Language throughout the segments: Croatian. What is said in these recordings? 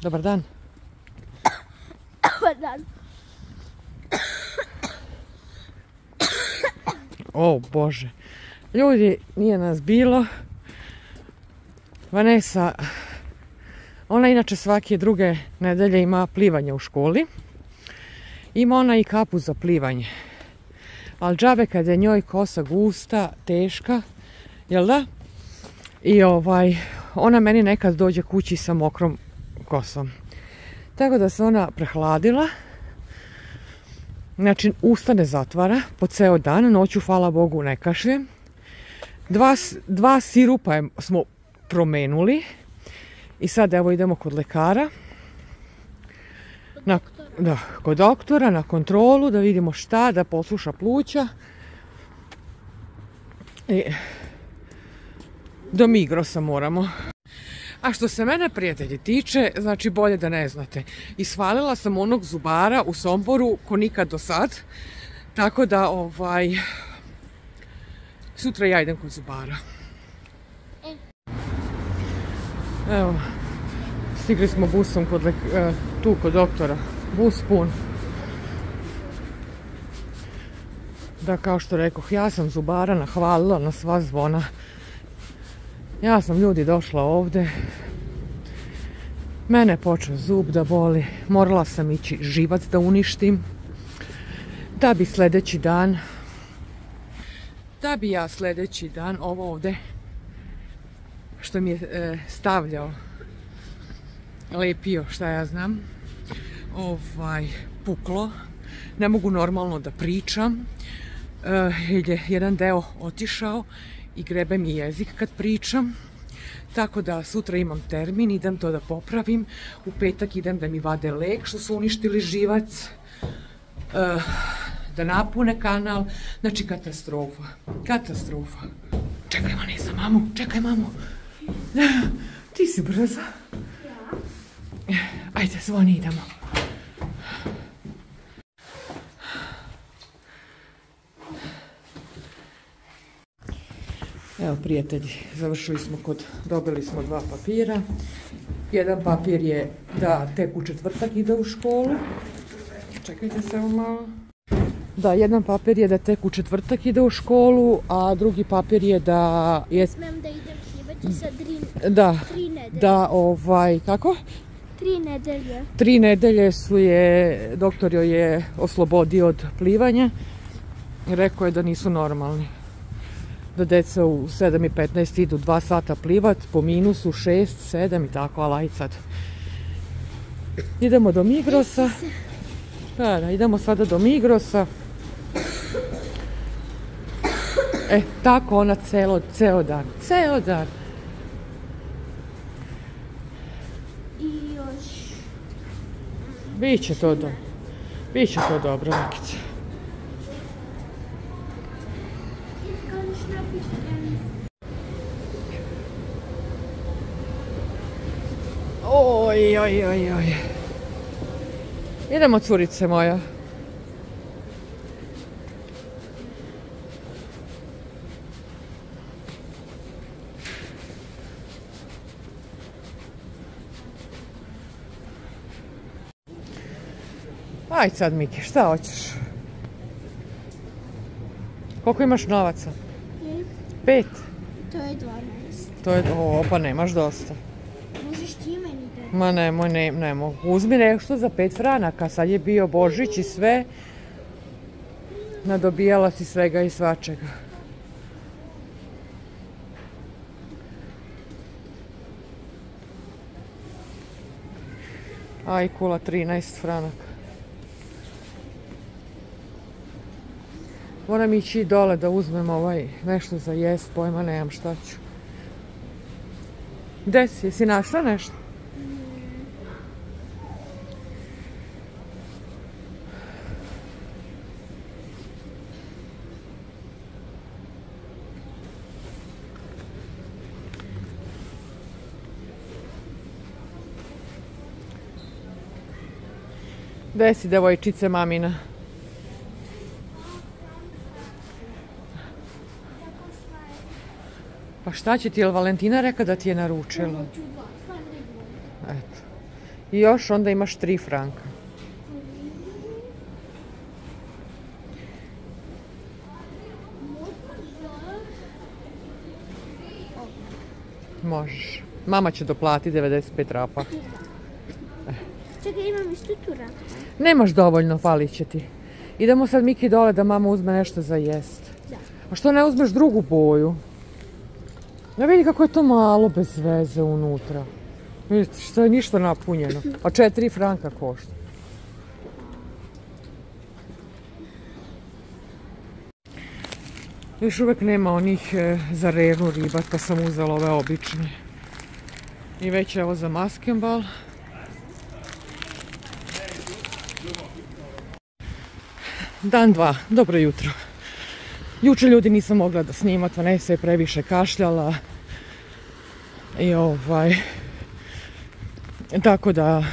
Dobar dan. Dobar dan. O Bože. Ljudi, nije nas bilo. Vanessa, ona inače svake druge nedelje ima plivanje u školi. Ima ona i kapu za plivanje. Ali džabe kad je njoj kosa gusta, teška, jel da? I ona meni nekad dođe kući sa mokrom kosom. Tako da se ona prehladila. Znači, usta ne zatvara po ceo dan, noću, hvala Bogu, ne kašljem. Dva sirupa smo promenuli i sad evo idemo kod lekara. Kod doktora, na kontrolu, da vidimo šta, da posluša pluća. I do Migrosa moramo. A što se mene, prijatelji, tiče, znači bolje da ne znate. Isvalila sam onog zubara u Somboru ko nikad do sad. Tako da, sutra ja idem kod zubara. Evo, stigli smo busom tu kod doktora. Bus pun. Da, kao što rekoh, ja sam zubara nahvalila na sva zvona. Ja sam, ljudi, došla ovdje. Mene počeo zub da boli. Morala sam ići živac da uništim. Da bi ja sljedeći dan ovo ovdje što mi je stavljao, lepio, šta ja znam, puklo. Ne mogu normalno da pričam. Jedan deo otišao i grebe mi jezik kad pričam. Tako da sutra imam termin, idem to da popravim. U petak idem da mi vade lek što su uništili živac. Da napune kanal. Znači, katastrofa. Katastrofa. Čekaj, Vanessa, mamu, čekaj, mamu. Ti si brza. Ajde, zvoni, idemo. Evo, prijatelji, završili smo dobili smo 2 papira. Jedan papir je da tek u četvrtak ide u školu. Čekajte se malo. Da, jedan papir je da tek u četvrtak ide u školu, a drugi papir je da je... Smem da idem plivati sa 3 nedelje. Da, kako? 3 nedelje. 3 nedelje doktor joj je oslobodio od plivanja. Rekao je da nisu normalni. Da deca u 7:15 idu 2 sata plivat, po minusu 6, 7 i tako, ali aj sad. Idemo do Migrosa. Da, idemo sada do Migrosa. Tako ona ceo dan. Ceo dan. I još... Biće to dobro, Nikice. Oj. Idemo, curice moja. Aj sad, Miki, šta hoćeš? Koliko imaš novaca? 5. To je 12. Pa nemaš dosta. Možeš ti meni da... Ma nemoj, ne mogu. Uzmi nešto za 5 franaka, sad je bio Božić i sve. Nadobijala si svega i svačega. Aj, kula, 13 franaka. Moram ići dole da uzmem nešto za jest, pojma nemam šta ću. Gde si? Jesi našla nešto? Gde si, devojčice mamina? Pa šta će ti, jel Valentina reka da ti je naručila? Eto. I još onda imaš 3 franka. Možeš. Mama će doplatiti 95 rapa. Čekaj, imam isto tu rapa. Nemaš dovoljno, falit će ti. Idemo sad Miki dole da mama uzme nešto za jest. Da. A što ne uzmeš drugu boju? Ja vidi kako je to malo bez veze unutra. Vidite što je ništa napunjeno. A 4 franka košta. Još uvijek nema onih za renu riba, pa sam uzela ove obične. I već evo za maskenbal. Dan 2, dobro jutro. Jučer ljudi nisam mogla da snimat, Vanessa je previše kašljala. I tako da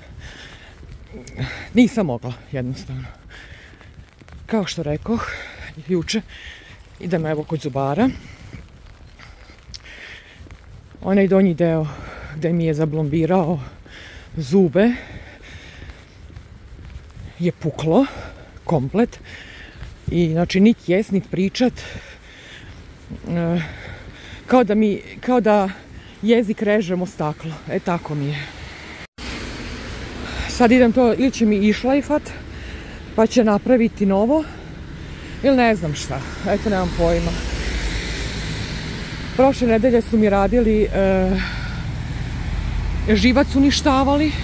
nisam mogla jednostavno. Kao što rekoh, jučer idem evo kod zubara. Onaj donji deo gdje mi je zablombirao zube je puklo komplet. I znači nit jest, nit pričat. Kao da jezik režemo staklo. E tako mi je. Sad idem to, ili će mi išlajfat, pa će napraviti novo. Ili ne znam šta. Eto, nemam pojma. Prošle nedelje su mi radili, živac uništavali.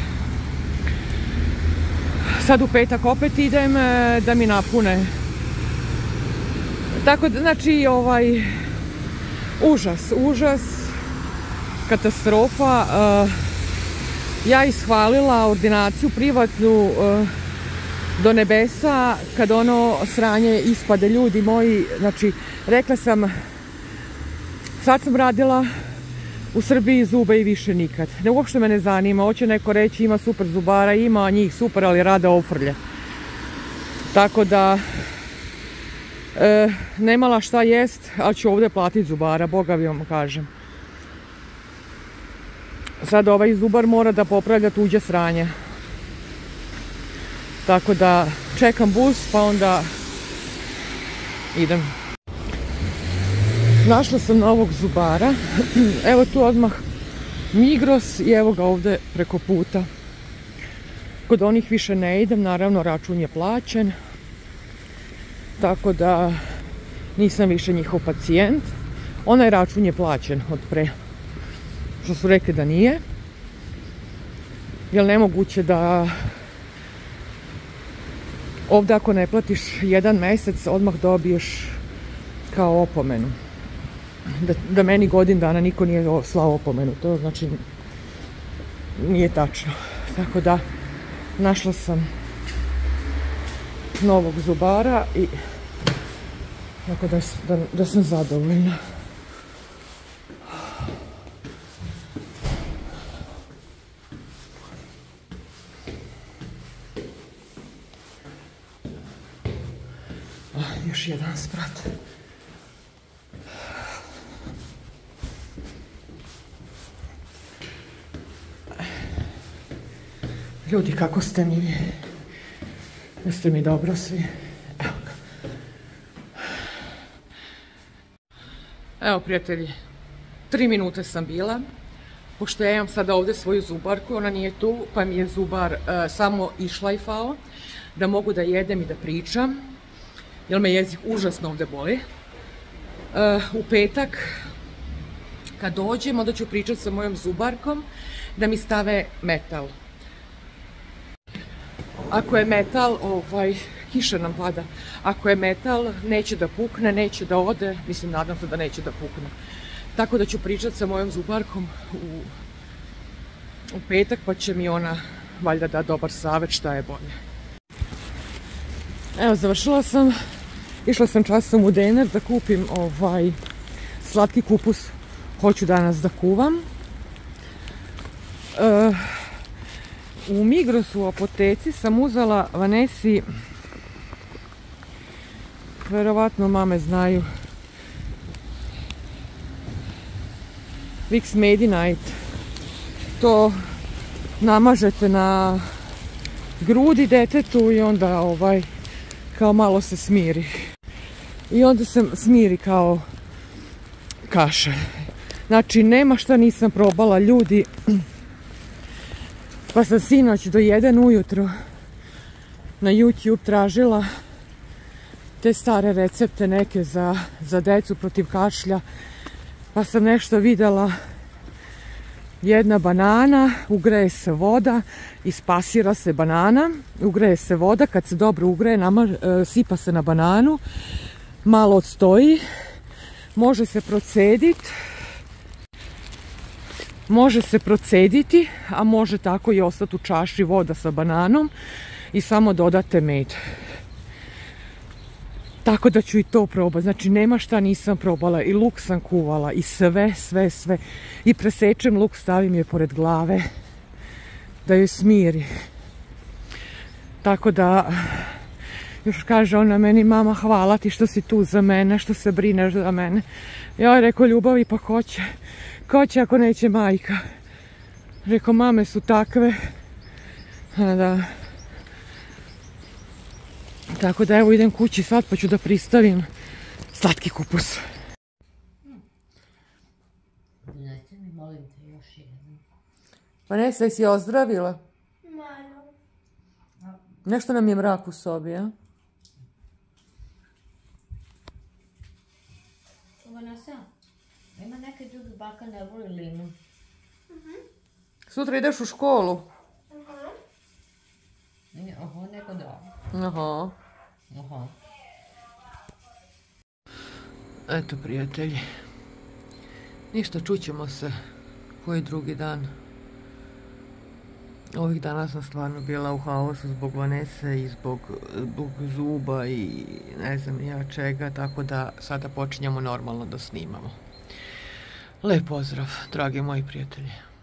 Sad u petak opet idem da mi napune. Tako da, znači, užas, katastrofa. Ja ishvalila ordinaciju privatnu do nebesa, kad ono sranje ispade, ljudi moji. Znači, rekla sam, sad sam radila u Srbiji zube i više nikad. Uopšte me ne zanima, hoće neko reći ima super zubara, ima njih super, ali rade ofrlje. Tako da, nemala šta jest, ali ću ovdje platiti zubara, Boga vi vam kažem. Sad ovaj zubar mora da popravlja tuđe sranje. Tako da čekam bus, pa onda idem. Našla sam novog zubara. Evo tu odmah Migros i evo ga ovdje preko puta. Kod onih više ne idem, naravno račun je plaćen. Tako da nisam više njihov pacijent. Onaj račun je plaćen od pre. Što su rekli da nije. Jer nemoguće da ovdje ako ne platiš 1 mjesec odmah dobiješ kao opomenu. Da meni godin dana niko nije slao opomenu. To znači nije tačno. Tako da našla sam novog zubara i tako da sam zadovoljna. Još jedan sprat. Ljudi, kako ste mi vi? Jeste mi dobro svi? Evo ga. Evo, prijatelji, 3 minute sam bila. Pošto ja imam sada ovdje svoju zubarku, ona nije tu, pa mi je zubar samo išlajfao da mogu da jedem i da pričam. Jer me jezik užasno ovdje boli. U petak, kad dođem, onda ću pričati sa mojom zubarkom da mi stave metal. Ako je metal, kiša nam pada, ako je metal, neće da pukne, neće da ode, mislim, nadam se da neće da pukne. Tako da ću pričati sa mojom zubarkom u petak, pa će mi ona valjda da dobar savjet šta je bolje. Evo, završila sam. Išla sam časom u Dener da kupim slatki kupus. Hoću danas da kuvam. U Migrosu u apoteci sam uzela Vanesi, verovatno mame znaju, Vicks Medi-Nite. To namažete na grudi detetu i onda kao malo se smiri. I onda se smiri kao kaša. Znači, nema šta nisam probala, ljudi. Pa sam sinoć do 1 ujutro na YouTube tražila te stare recepte neke za decu protiv kašlja. Pa sam nešto vidjela. Jedna banana, ugreje se voda, ispasira se banana, ugreje se voda, kad se dobro ugreje, sipa se na bananu, malo odstoji, može se procediti, a može tako i ostati u čaši voda sa bananom i samo dodate med. Tako da ću i to probati. Znači, nema šta nisam probala. I luk sam kuvala. I sve. I presečem luk, stavim je pored glave. Da joj smiri. Tako da, još kaže ona meni, mama, hvala ti što si tu za mene, što se brineš za mene. Ja je rekao, ljubavi, pa ko će? Ko će ako neće majka? Rekao, mame su takve. Da. Tako da evo idem kući sad pa ću da pristavim slatki kupus. Donesi mi, molim te, još jedan. Pa ne, sve si ozdravila? Malo. Nešto nam je mrak u sobi, a? Vanessa, ima neke druge baka ne voli limun. Sutra ideš u školu? Aha, neko da. Aha. Aha. Eto, prijatelji. Ništa, čućemo se koji drugi dan. Ovih dana sam stvarno bila u haosu zbog Vanese i zbog zuba i ne znam ja čega, tako da sada počinjemo normalno da snimamo. Lep pozdrav, dragi moji prijatelji.